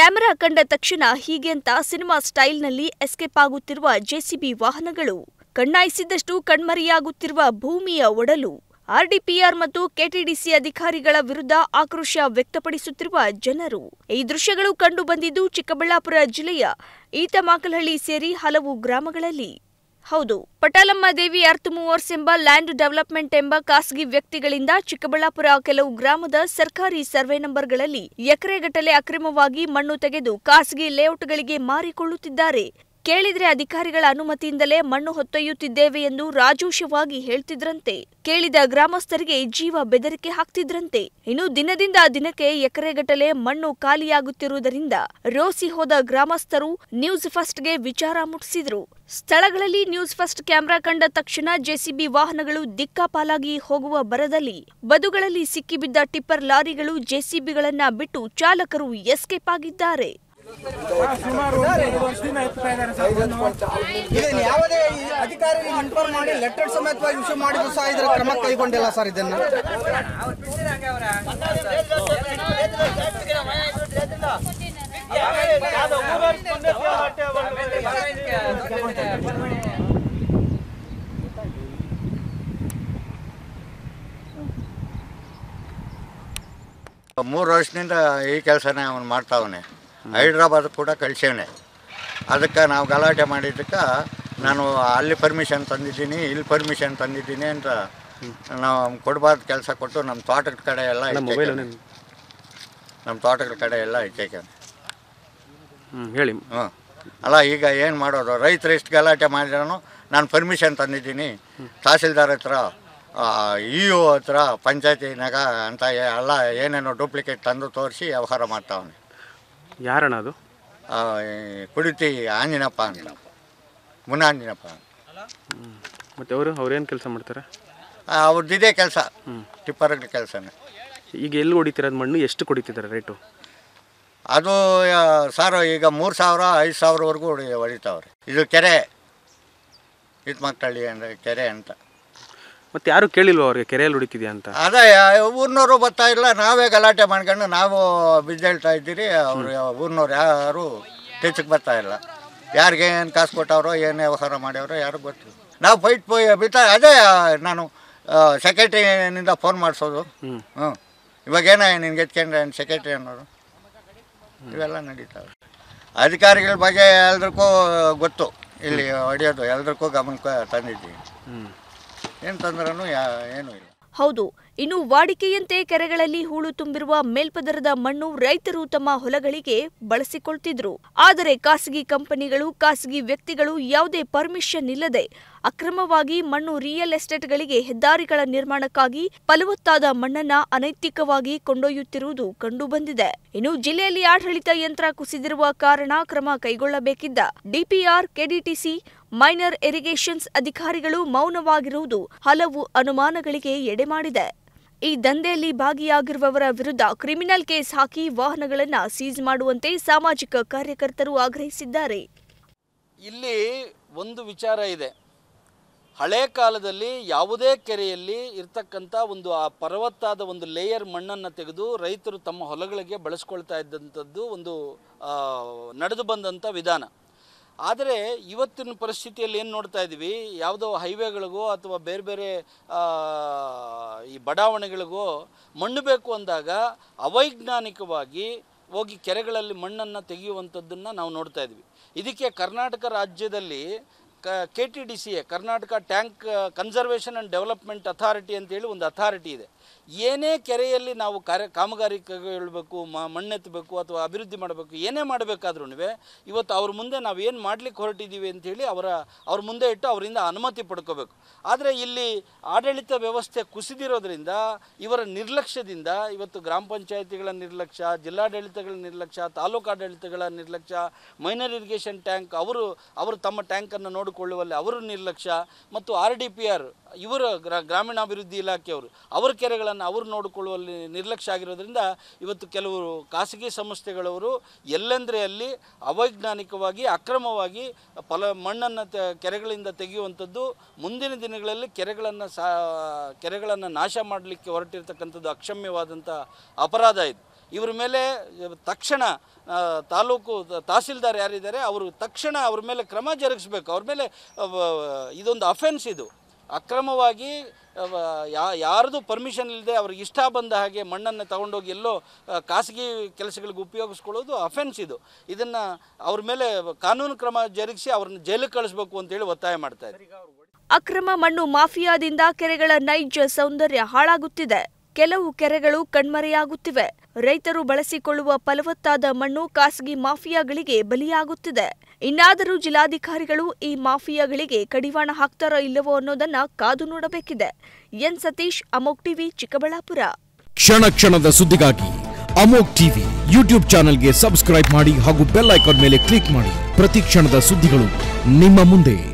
Camera ಕಂಡ ತಕ್ಷಣ ಹೀಗೆ ಅಂತ ಸಿನಿಮಾ ಸ್ಟೈಲ್ನಲ್ಲಿ ಎಸ್ಕೇಪ್ ಆಗುತ್ತಿರುವ ಜೆಸಿಬಿ ವಾಹನಗಳು, ಕಣ್ಣಾಯಿಸಿದಷ್ಟು ಕಣ್ಮರೆಯಾಗುತ್ತಿರುವ ಭೂಮಿಯ ಒಡಲು, ಆರ್ಡಿಪಿಆರ್ ಮತ್ತು ಕೆಟಿಡಿಸಿ ಅಧಿಕಾರಿಗಳ ವಿರುದ್ಧ ಆಕ್ರೋಶ ವ್ಯಕ್ತಪಡಿಸುತ್ತಿರುವ ಜನರು. ಈ ದೃಶ್ಯಗಳು ಕಂಡು ಬಂದಿದ್ದು ಚಿಕ್ಕಬಳ್ಳಾಪುರ ಜಿಲ್ಲೆಯ ಈತಮಾಕಲಹಳ್ಳಿ ಸೇರಿ ಹಲವು ಗ್ರಾಮಗಳಲ್ಲಿ. ಹೌದು, ಪಟಾಲಮ್ಮ ದೇವಿ ಅರ್ತ್ ಮೂವರ್ಸ್ ಎಂಬ ಲ್ಯಾಂಡ್ ಡೆವಲಪ್ಮೆಂಟ್ ಎಂಬ ಖಾಸಗಿ ವ್ಯಕ್ತಿಗಳಿಂದ ಚಿಕ್ಕಬಳ್ಳಾಪುರ ಕೆಲವು ಗ್ರಾಮದ ಸರ್ಕಾರಿ ಸರ್ವೆ ನಂಬರ್ಗಳಲ್ಲಿ ಎಕರೆಗಟ್ಟಲೆ ಅಕ್ರಮವಾಗಿ ಮಣ್ಣು ತೆಗೆದು ಖಾಸಗಿ ಲೇಔಟ್ಗಳಿಗೆ ಮಾರಿಕೊಳ್ಳುತ್ತಿದ್ದಾರೆ. ಕೇಳಿದ್ರೆ ಅಧಿಕಾರಿಗಳ ಅನುಮತಿಯಿಂದಲೇ ಮಣ್ಣು ಹೊತ್ತೊಯ್ಯುತ್ತಿದ್ದೇವೆ ಎಂದು ರಾಜೋಷವಾಗಿ ಹೇಳ್ತಿದ್ರಂತೆ. ಕೇಳಿದ ಗ್ರಾಮಸ್ಥರಿಗೆ ಜೀವ ಬೆದರಿಕೆ ಹಾಕ್ತಿದ್ರಂತೆ. ಇನ್ನು ದಿನದಿಂದ ದಿನಕ್ಕೆ ಎಕರೆಗಟ್ಟಲೆ ಮಣ್ಣು ಖಾಲಿಯಾಗುತ್ತಿರುವುದರಿಂದ ರೋಸಿ ಹೋದ ಗ್ರಾಮಸ್ಥರು ನ್ಯೂಸ್ ಫಸ್ಟ್ಗೆ ವಿಚಾರ ಮುಟ್ಟಿಸಿದ್ರು. ಸ್ಥಳಗಳಲ್ಲಿ ನ್ಯೂಸ್ ಫಸ್ಟ್ ಕ್ಯಾಮೆರಾ ಕಂಡ ತಕ್ಷಣ ಜೆಸಿಬಿ ವಾಹನಗಳು ದಿಕ್ಕಾಪಾಲಾಗಿ ಹೋಗುವ ಭರದಲ್ಲಿ ಬದುಗಳಲ್ಲಿ ಸಿಕ್ಕಿಬಿದ್ದ ಟಿಪ್ಪರ್ ಲಾರಿಗಳು ಜೆಸಿಬಿಗಳನ್ನ ಬಿಟ್ಟು ಚಾಲಕರು ಎಸ್ಕೇಪ್ ಆಗಿದ್ದಾರೆ. ಯಾವುದೇ ಅಧಿಕಾರಿಗೆ ಇನ್ಫಾರ್ಮ್ ಮಾಡಿ ಲೆಟರ್ ಸಮೇತವಾಗಿ ಇಶ್ಯೂ ಮಾಡಿದ್ರು ಸಹ ಇದರ ಕ್ರಮ ಕೈಗೊಂಡಿಲ್ಲ ಸರ್. ಇದನ್ನು ಮೂರು ವರ್ಷದಿಂದ ಈ ಕೆಲಸನೇ ಅವನು ಮಾಡ್ತಾವನೆ. ಹೈದ್ರಾಬಾದ್ ಕೂಡ ಕಳ್ಸೇವನೆ. ಅದಕ್ಕೆ ನಾವು ಗಲಾಟೆ ಮಾಡಿದ್ದಕ್ಕೆ ನಾನು ಅಲ್ಲಿ ಪರ್ಮಿಷನ್ ತಂದಿದ್ದೀನಿ, ಇಲ್ಲಿ ಪರ್ಮಿಷನ್ ತಂದಿದ್ದೀನಿ ಅಂತ ನಾವು ಕೊಡಬಾರ್ದು ಕೆಲಸ ಕೊಟ್ಟು ನಮ್ಮ ತೋಟದ ಕಡೆ ಎಲ್ಲ ಇಚ್ಚೇಕೆ ಹೇಳಿ. ಅಲ್ಲ, ಈಗ ಏನು ಮಾಡೋದು? ರೈತರು ಎಷ್ಟು ಗಲಾಟೆ ಮಾಡಿದ್ರು ನಾನು ಪರ್ಮಿಷನ್ ತಂದಿದ್ದೀನಿ, ತಹಸೀಲ್ದಾರ್ ಹತ್ರ, ಇ.ಒ ಹತ್ರ, ಪಂಚಾಯತಿನಾಗ ಅಂತ ಎಲ್ಲ ಏನೇನೋ ಡೂಪ್ಲಿಕೇಟ್ ತಂದು ತೋರಿಸಿ ವ್ಯವಹಾರ ಮಾಡ್ತಾವನೆ. ಯಾರಣ್ಣ ಅದು? ಕುಡಿತಿ ಆಂಜಿನಪ್ಪ ಅಂತ, ಮುನಾಂಜಿನಪ್ಪ. ಮತ್ತು ಅವ್ರೇನು ಕೆಲಸ ಮಾಡ್ತಾರೆ? ಅವ್ರದ್ದು ಇದೇ ಕೆಲಸ, ಟಿಪ್ಪರ್ಗಳ ಕೆಲಸನೇ. ಈಗ ಎಲ್ಲಿ ಹೊಡಿತಿರೋದು ಮಣ್ಣು? ಎಷ್ಟು ಕೊಡಿತಿದ್ದಾರೆ ರೇಟು? ಅದು ಸರ್ ಈಗ 3,000 5,000ವರೆಗೂ ಹೊಡಿತಾವ್ರೆ. ಇದು ಕೆರೆ, ಇತ್ಮಕ್ಕಳ್ಳಿ ಅಂದರೆ ಕೆರೆ ಅಂತ. ಮತ್ತು ಯಾರು ಕೇಳಿಲ್ವ ಅವ್ರಿಗೆ ಕೆರೆಯಲ್ಲಿ ಹೊಡಿತಿದ್ಯಾ ಅಂತ? ಅದೇ ಊರಿನವರು ಬರ್ತಾ ಇಲ್ಲ, ನಾವೇ ಗಲಾಟೆ ಮಾಡ್ಕೊಂಡು ನಾವು ಬಿದ್ದೇಳ್ತಾ ಇದ್ದೀರಿ. ಅವರು ಊರಿನವ್ರು ಯಾರು ಟೆಚ್ಗೆ ಬರ್ತಾ ಇಲ್ಲ. ಯಾರಿಗೆ ಏನು ಕಾಸು ಕೊಟ್ಟವ್ರೋ, ಏನು ವ್ಯವಹಾರ ಮಾಡ್ಯವ್ರೋ ಯಾರು ಗೊತ್ತಿಲ್ಲ. ನಾವು ಫೈಟ್ ಬಿಡ್ತಾ ಅದೇ ನಾನು ಸೆಕ್ರೆಟ್ರಿನಿಂದ ಫೋನ್ ಮಾಡಿಸೋದು. ಇವಾಗೇನ ನಿನ್ಗೆ ಎತ್ಕೊಂಡ್ರೆ ಸೆಕ್ರೆಟ್ರಿ ಅನ್ನೋದು ಇವೆಲ್ಲ ನಡೀತಾವೆ. ಅಧಿಕಾರಿಗಳ ಬಗ್ಗೆ ಎಲ್ರಿಗೂ ಗೊತ್ತು, ಇಲ್ಲಿ ಹೊಡೆಯೋದು ಎಲ್ರಿಗೂ ಗಮನಕ್ಕೆ ತಂದಿದ್ದೀವಿ. ಏನು ತಂದ್ರೂ ಏನೂ ಇಲ್ಲ. ಹೌದು, ಇನ್ನು ವಾಡಿಕೆಯಂತೆ ಕೆರೆಗಳಲ್ಲಿ ಹೂಳು ತುಂಬಿರುವ ಮೇಲ್ಪದರದ ಮಣ್ಣು ರೈತರು ತಮ್ಮ ಹೊಲಗಳಿಗೆ ಬಳಸಿಕೊಳ್ತಿದ್ರು. ಆದರೆ ಖಾಸಗಿ ಕಂಪನಿಗಳು, ಖಾಸಗಿ ವ್ಯಕ್ತಿಗಳು ಯಾವುದೇ ಪರ್ಮಿಷನ್ ಇಲ್ಲದೆ ಅಕ್ರಮವಾಗಿ ಮಣ್ಣು ರಿಯಲ್ ಎಸ್ಟೇಟ್ಗಳಿಗೆ ಹೆದ್ದಾರಿಗಳ ನಿರ್ಮಾಣಕ್ಕಾಗಿ ಫಲವತ್ತಾದ ಮಣ್ಣನ್ನ ಅನೈತಿಕವಾಗಿ ಕೊಂಡೊಯ್ಯುತ್ತಿರುವುದು ಕಂಡುಬಂದಿದೆ. ಇನ್ನು ಜಿಲ್ಲೆಯಲ್ಲಿ ಆಡಳಿತ ಯಂತ್ರ ಕುಸಿದಿರುವ ಕಾರಣ ಕ್ರಮ ಕೈಗೊಳ್ಳಬೇಕಿದ್ದ ಡಿಪಿಆರ್, ಕೆಡಿಟಿಸಿ, ಮೈನರ್ ಇರಿಗೇಷನ್ಸ್ ಅಧಿಕಾರಿಗಳು ಮೌನವಾಗಿರುವುದು ಹಲವು ಅನುಮಾನಗಳಿಗೆ ಎಡೆಮಾಡಿದೆ. ಈ ದಂಧೆಯಲ್ಲಿ ಭಾಗಿಯಾಗಿರುವವರ ವಿರುದ್ಧ ಕ್ರಿಮಿನಲ್ ಕೇಸ್ ಹಾಕಿ ವಾಹನಗಳನ್ನು ಸೀಜ್ ಮಾಡುವಂತೆ ಸಾಮಾಜಿಕ ಕಾರ್ಯಕರ್ತರು ಆಗ್ರಹಿಸಿದ್ದಾರೆ. ಇಲ್ಲಿ ಒಂದು ವಿಚಾರ ಇದೆ. ಹಳೆ ಕಾಲದಲ್ಲಿ ಯಾವುದೇ ಕೆರೆಯಲ್ಲಿ ಇರ್ತಕ್ಕಂಥ ಒಂದು ಆ ಫಲವತ್ತಾದ ಒಂದು ಲೇಯರ್ ಮಣ್ಣನ್ನು ತೆಗೆದು ರೈತರು ತಮ್ಮ ಹೊಲಗಳಿಗೆ ಬಳಸ್ಕೊಳ್ತಾ ಇದ್ದಂಥದ್ದು ಒಂದು ನಡೆದು ಬಂದಂಥ ವಿಧಾನ. ಆದರೆ ಇವತ್ತಿನ ಪರಿಸ್ಥಿತಿಯಲ್ಲಿ ಏನು ನೋಡ್ತಾ ಇದ್ದೀವಿ, ಯಾವುದೋ ಹೈವೇಗಳಿಗೋ ಅಥವಾ ಬೇರೆ ಬೇರೆ ಈ ಬಡಾವಣೆಗಳಿಗೋ ಮಣ್ಣು ಬೇಕು ಅಂದಾಗ ಅವೈಜ್ಞಾನಿಕವಾಗಿ ಹೋಗಿ ಕೆರೆಗಳಲ್ಲಿ ಮಣ್ಣನ್ನು ತೆಗೆಯುವಂಥದ್ದನ್ನು ನಾವು ನೋಡ್ತಾ ಇದ್ವಿ. ಇದಕ್ಕೆ ಕರ್ನಾಟಕ ರಾಜ್ಯದಲ್ಲಿ KTDCA, Karnataka tank conservation and development authority ಅಂತೇಳಿ ಒಂದು ಅಥಾರಿಟಿ ಇದೆ. ಏನೇ ಕೆರೆಯಲ್ಲಿ ನಾವು ಕಾಮಗಾರಿ ಕೈಗೊಳ್ಳಬೇಕು, ಮಣ್ಣೆತ್ತಬೇಕು ಅಥವಾ ಅಭಿವೃದ್ಧಿ ಮಾಡಬೇಕು, ಏನೇ ಮಾಡಬೇಕಾದ್ರೂ ಇವತ್ತು ಅವ್ರ ಮುಂದೆ ನಾವು ಏನು ಮಾಡಲಿಕ್ಕೆ ಹೊರಟಿದ್ದೀವಿ ಅಂಥೇಳಿ ಅವ್ರ ಮುಂದೆ ಇಟ್ಟು ಅವರಿಂದ ಅನುಮತಿ ಪಡ್ಕೋಬೇಕು. ಆದರೆ ಇಲ್ಲಿ ಆಡಳಿತ ವ್ಯವಸ್ಥೆ ಕುಸಿದಿರೋದ್ರಿಂದ, ಇವರ ನಿರ್ಲಕ್ಷ್ಯದಿಂದ ಇವತ್ತು ಗ್ರಾಮ ಪಂಚಾಯಿತಿಗಳ ನಿರ್ಲಕ್ಷ್ಯ, ಜಿಲ್ಲಾಡಳಿತಗಳ ನಿರ್ಲಕ್ಷ್ಯ, ತಾಲೂಕು ಆಡಳಿತಗಳ ನಿರ್ಲಕ್ಷ್ಯ, ಮೈನರ್ ಇರಿಗೇಷನ್ ಟ್ಯಾಂಕ್ ಅವರು ತಮ್ಮ ಟ್ಯಾಂಕನ್ನು ನೋಡಿಕೊಳ್ಳುವಲ್ಲಿ ಅವರು ನಿರ್ಲಕ್ಷ್ಯ, ಮತ್ತು RDPR ಇವರು ಗ್ರಾಮೀಣಾಭಿವೃದ್ಧಿ ಇಲಾಖೆಯವರು ಅವರ ಕೆರೆಗಳನ್ನು ಅವರು ನೋಡಿಕೊಳ್ಳುವಲ್ಲಿ ನಿರ್ಲಕ್ಷ್ಯ ಆಗಿರೋದ್ರಿಂದ ಇವತ್ತು ಕೆಲವರು ಖಾಸಗಿ ಸಂಸ್ಥೆಗಳವರು ಎಲ್ಲೆಂದರೆ ಅಲ್ಲಿ ಅವೈಜ್ಞಾನಿಕವಾಗಿ ಅಕ್ರಮವಾಗಿ ಮಣ್ಣನ್ನು ಕೆರೆಗಳಿಂದ ತೆಗೆಯುವಂಥದ್ದು, ಮುಂದಿನ ದಿನಗಳಲ್ಲಿ ಕೆರೆಗಳನ್ನು ನಾಶ ಮಾಡಲಿಕ್ಕೆ ಹೊರಟಿರ್ತಕ್ಕಂಥದ್ದು ಅಕ್ಷಮ್ಯವಾದಂಥ ಅಪರಾಧ ಇದು. ಇವರ ಮೇಲೆ ತಕ್ಷಣ ತಾಲೂಕು ತಹಸೀಲ್ದಾರ್ ಯಾರಿದ್ದಾರೆ ಅವರು ತಕ್ಷಣ ಅವ್ರ ಮೇಲೆ ಕ್ರಮ ಜರುಗಿಸ್ಬೇಕು. ಅವ್ರ ಮೇಲೆ ಇದೊಂದು ಅಫೆನ್ಸ್, ಇದು ಅಕ್ರಮವಾಗಿ ಯಾರ್ದು ಪರ್ಮಿಷನ್ ಇಲ್ಲದೆ ಅವ್ರಿಗೆ ಇಷ್ಟ ಬಂದ ಹಾಗೆ ಮಣ್ಣನ್ನು ತಗೊಂಡೋಗಿ ಎಲ್ಲೋ ಖಾಸಗಿ ಕೆಲಸಗಳಿಗೆ ಉಪಯೋಗಿಸ್ಕೊಳ್ಳೋದು ಅಫೆನ್ಸ್. ಇದನ್ನು ಅವ್ರ ಮೇಲೆ ಕಾನೂನು ಕ್ರಮ ಜರುಗಿಸಿ ಅವ್ರನ್ನ ಜೈಲಿಗೆ ಕಳಿಸ್ಬೇಕು ಅಂತೇಳಿ ಒತ್ತಾಯ ಮಾಡ್ತಾ ಇದ್ದಾರೆ. ಅಕ್ರಮ ಮಣ್ಣು ಮಾಫಿಯಾದಿಂದ ಕೆರೆಗಳ ನೈಜ ಸೌಂದರ್ಯ ಹಾಳಾಗುತ್ತಿದೆ. ಕೆಲವು ಕೆರೆಗಳು ಕಣ್ಮರೆಯಾಗುತ್ತಿವೆ. ರೈತರು ಬಳಸಿಕೊಳ್ಳುವ ಫಲವತ್ತಾದ ಮಣ್ಣು ಖಾಸಗಿ ಮಾಫಿಯಾಗಳಿಗೆ ಬಲಿಯಾಗುತ್ತಿದೆ. ಇನ್ನಾದರೂ ಜಿಲ್ಲಾಧಿಕಾರಿಗಳು ಈ ಮಾಫಿಯಾಗಳಿಗೆ ಕಡಿವಾಣ ಹಾಕ್ತಾರೋ ಇಲ್ಲವೋ ಅನ್ನೋದನ್ನ ಕಾದು ನೋಡಬೇಕಿದೆ. ಎನ್ ಸತೀಶ್, ಅಮೋಕ್ ಟಿವಿ, ಚಿಕ್ಕಬಳ್ಳಾಪುರ. ಕ್ಷಣ ಕ್ಷಣದ ಸುದ್ದಿಗಾಗಿ ಅಮೋಕ್ ಟಿವಿ ಯೂಟ್ಯೂಬ್ ಚಾನೆಲ್ಗೆ ಸಬ್ಸ್ಕ್ರೈಬ್ ಮಾಡಿ ಹಾಗೂ ಬೆಲ್ ಐಕಾನ್ ಮೇಲೆ ಕ್ಲಿಕ್ ಮಾಡಿ. ಪ್ರತಿ ಕ್ಷಣದ ಸುದ್ದಿಗಳು ನಿಮ್ಮ ಮುಂದೆ.